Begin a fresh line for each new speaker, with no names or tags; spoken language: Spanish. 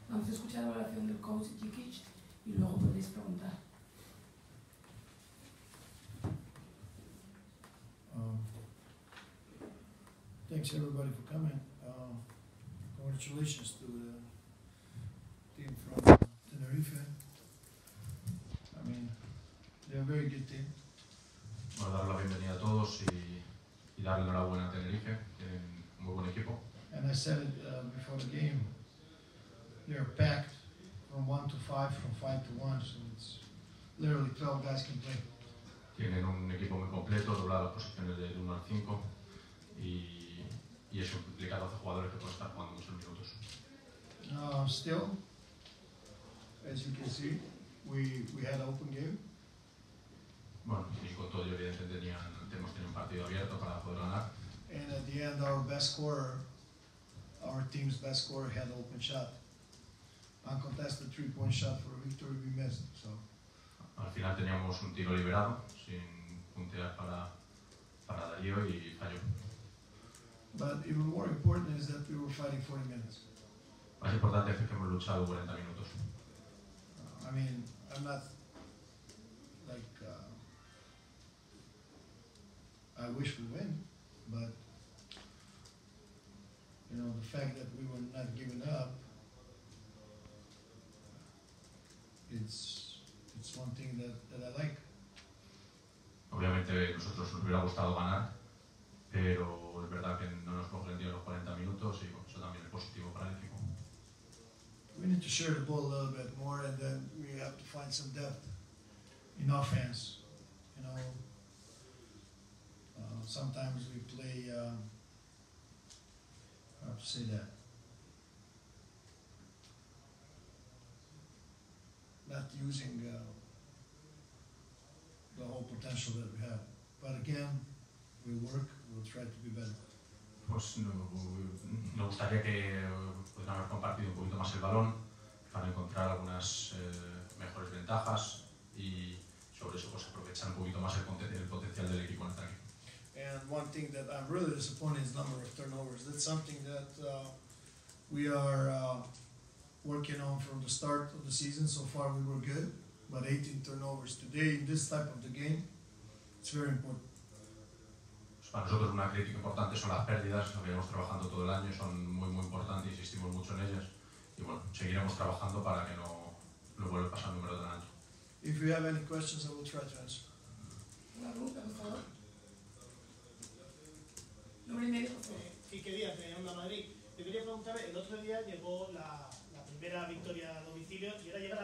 Vamos a escuchar la oración del coach Jikic y luego podréis preguntar.
Thanks everybody for coming. Congratulations to the team from Tenerife. I mean, they're a very good team.
Bueno, dar la bienvenida a todos y darle enhorabuena a Tenerife, tienen un muy buen equipo.
And I said it before the game, they're packed from 1 to 5, from 5 to 1, so it's literally 12 guys can play.
Tienen un equipo muy completo, doblado las posiciones del 1 al 5 y eso implica 12 jugadores que pueden estar jugando muchos minutos.
Still, as you can see, we had an open game.
Bueno, y con todo ello evidentemente hemos tenido un partido abierto para poder ganar.
And at the end, our team's best scorer had an open shot. Uncontested 3-point shot for a victory, we missed. So.
Al final teníamos un tiro liberado, sin puntear para Darío y falló.
But even more important is that we were fighting 40 minutes.
Más importante es que hemos luchado 40 minutos.
I mean, I'm not like I wish we win, but you know the fact that we were not giving up, it's one thing that I like.
Obviamente nosotros nos hubiera gustado ganar, pero es verdad que no nos cogen los 40 minutos y eso también es positivo para el equipo.
We need to share the ball a little bit more, and then we have to find some depth in offense. You know, sometimes we play. How to say that? Not using the whole potential that we have. But again, we'll work. We'll try to be better.
Pues me gustaría que pudiéramos compartido un poquito más el balón para encontrar algunas mejores ventajas y sobre eso pues aprovechar un poquito más el potencial del equipo en ataque.
And one thing that I'm really disappointed is the number of turnovers. That's something that we are working on from the start of the season. So far we were good, but 18 turnovers today in this type of the game, it's very important.
Para nosotros una crítica importante son las pérdidas, lo que llevamos trabajando todo el año, son muy importantes, insistimos mucho en ellas y bueno, seguiremos trabajando para que no vuelva a pasar el número del año.
If you have any questions, I will try to answer.
Una pregunta, por favor. Nombre y medio, por favor.
Quique Díaz, de Madrid. Te quería preguntar, el otro día llegó la primera victoria a domicilio y ahora llega